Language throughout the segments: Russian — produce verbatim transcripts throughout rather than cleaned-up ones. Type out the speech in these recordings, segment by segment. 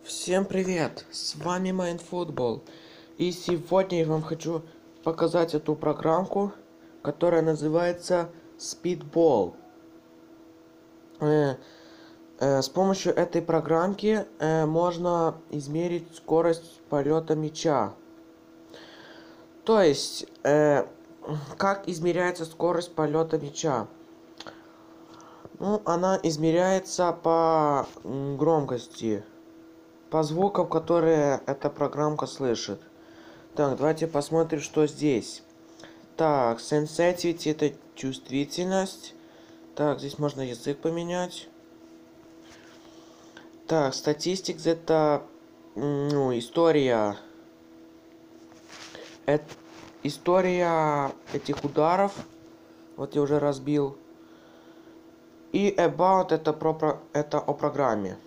Всем привет! С вами MindFootball. И сегодня я вам хочу показать эту программку, которая называется Speedball. Э, э, с помощью этой программки э, можно измерить скорость полета мяча. То есть, э, как измеряется скорость полета мяча? Ну, она измеряется по громкости. По звукам, которые эта программка слышит. Так, давайте посмотрим, что здесь. Так, sensitivity — это чувствительность. Так, здесь можно язык поменять. Так, statistics — это, ну, история. Это история этих ударов. Вот я уже разбил. И about — это, про, это о программе.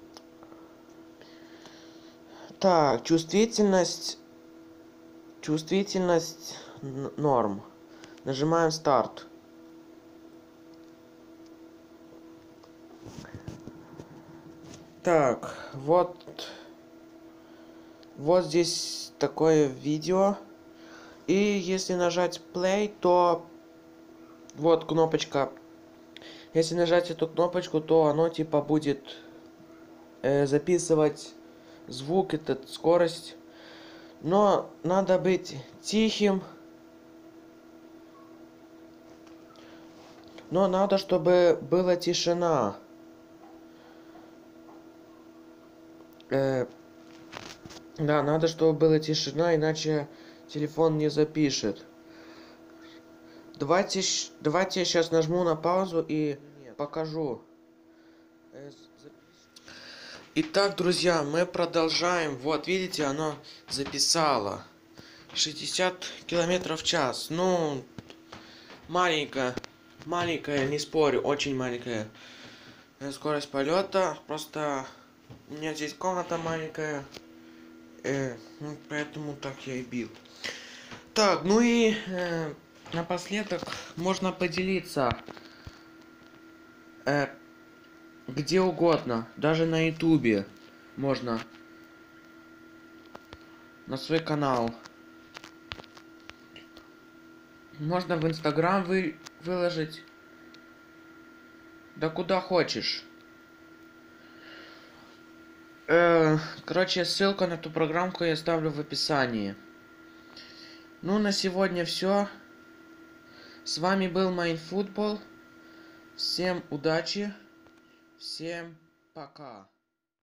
Так, чувствительность. Чувствительность норм. Нажимаем старт. Так, вот. Вот здесь такое видео. И если нажать play, то вот кнопочка. Если нажать эту кнопочку, то оно типа будет э, записывать звук, этот скорость. Но надо быть тихим. Но надо, чтобы была тишина. Э, да, надо, чтобы была тишина, иначе телефон не запишет. Давайте, давайте я сейчас нажму на паузу и покажу. Итак, друзья, мы продолжаем. Вот, видите, оно записало. шестьдесят километров в час. Ну, маленькая. Маленькая, не спорю, очень маленькая скорость полета. Просто у меня здесь комната маленькая. Э, ну, поэтому так я и бил. Так, ну и э, напоследок можно поделиться э, где угодно, даже на ютубе можно, на свой канал. Можно в инстаграм вы, выложить, да куда хочешь. Э, короче, ссылку на эту программку я оставлю в описании. Ну, на сегодня все. С вами был MindFootball. Всем удачи. Всем пока.